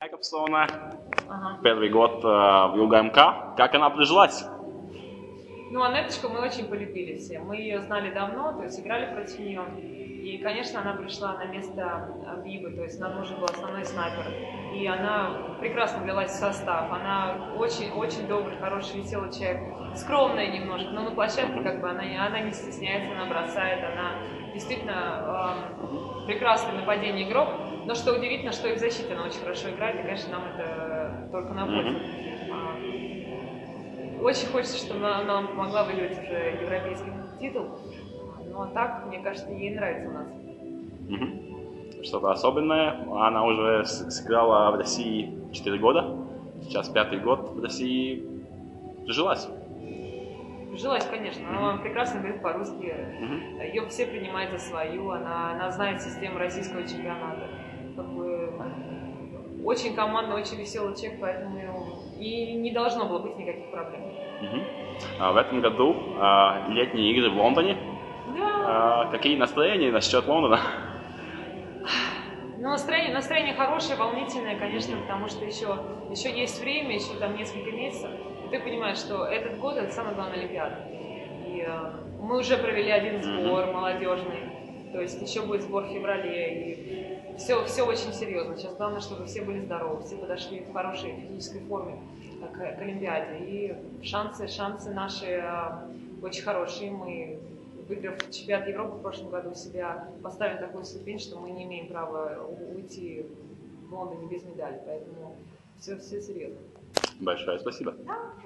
Якобсона, Ага. первый год в ЮГМК. Как она прижилась? Ну, Анеточку мы очень полюбили все. Мы ее знали давно, то есть играли против нее. И, конечно, она пришла на место Бибы, то есть нам нужен был основной снайпер. И она прекрасно влилась в состав. Она очень добрый, хороший, веселый человек. Скромная немножко, но на площадке как бы она не стесняется, она бросает, она действительно прекрасный нападение игрок. Но что удивительно, что и в защите она очень хорошо играет, и, конечно, нам это только на пользу. Очень хочется, чтобы она нам помогла выиграть уже европейский титул. Ну а так, мне кажется, ей нравится у нас. Что-то особенное. Она уже сыграла в России 4 года. Сейчас 5-й год в России. Прижилась. Прижилась, конечно. Она прекрасно говорит по-русски. Ее все принимают за свою. Она знает систему российского чемпионата. Как бы, очень командный, очень веселый человек, поэтому и не должно было быть никаких проблем. В этом году летние игры в Лондоне. Да. Какие настроения насчет Лондона? Ну, настроение хорошее, волнительное, конечно, потому что еще есть время, еще там несколько месяцев. И ты понимаешь, что этот год это самая главная Олимпиада. И мы уже провели один сбор молодежный, то есть еще будет сбор в феврале. И все очень серьезно. Сейчас главное, чтобы все были здоровы, все подошли в хорошей физической форме к Олимпиаде. И шансы наши очень хорошие. Мы, выиграв чемпионат Европы в прошлом году, себя поставили такую ступень, что мы не имеем права уйти в Лондоне без медали. Поэтому все серьезно. Большое спасибо.